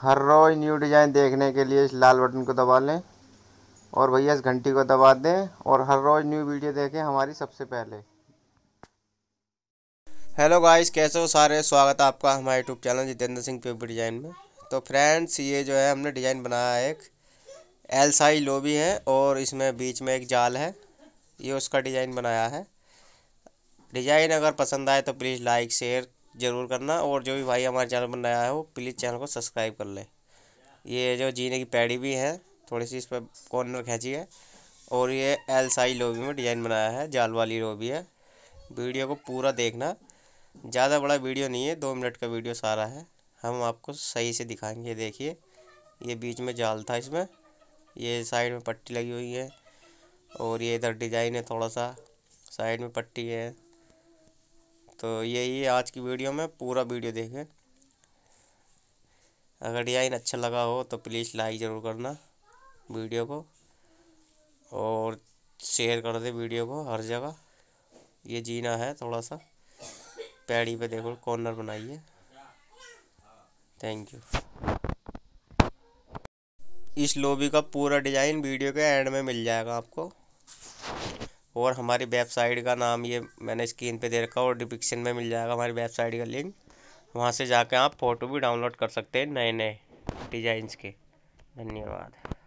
हर रोज़ new design देखने के लिए इस लाल बटन को दबा लें और भैया इस घंटी को दबा दें और हर रोज़ न्यू वीडियो देखें हमारी सबसे पहले। हेलो गाइस, कैसे हो सारे। स्वागत है आपका हमारे YouTube channel Jitendra Singh paper design में। तो फ्रेंड्स, ये जो है हमने डिज़ाइन बनाया है। एक एल साई लोबी है और इसमें बीच में एक जाल है। ये उसका डिज़ाइन बनाया है। डिज़ाइन अगर पसंद आए तो प्लीज़ लाइक शेयर ज़रूर करना, और जो भी भाई हमारे चैनल पर नया है वो प्लीज़ चैनल को सब्सक्राइब कर ले। ये जो जीने की पैड़ी भी है, थोड़ी सी इस पर कॉर्नर खींची है। और ये एल साई लोबी में डिज़ाइन बनाया है, जाल वाली लोबी है। वीडियो को पूरा देखना, ज़्यादा बड़ा वीडियो नहीं है, 2 मिनट का वीडियो सारा है। हम आपको सही से दिखाएंगे। देखिए, ये बीच में जाल था इसमें, ये साइड में पट्टी लगी हुई है, और ये इधर डिजाइन है, थोड़ा सा साइड में पट्टी है। तो यही है आज की वीडियो में, पूरा वीडियो देखें। अगर डिजाइन अच्छा लगा हो तो प्लीज़ लाइक ज़रूर करना वीडियो को, और शेयर कर दे वीडियो को हर जगह। ये जीना है, थोड़ा सा पैड़ी पे देखो कॉर्नर बनाई है। Thank you. इस लोबी का पूरा डिज़ाइन वीडियो के एंड में मिल जाएगा आपको। और हमारी वेबसाइट का नाम ये मैंने स्क्रीन पे दे रखा, और डिस्क्रिप्शन में मिल जाएगा हमारी वेबसाइट का लिंक। वहाँ से जाकर आप फ़ोटो भी डाउनलोड कर सकते हैं नए नए डिज़ाइंस के। धन्यवाद।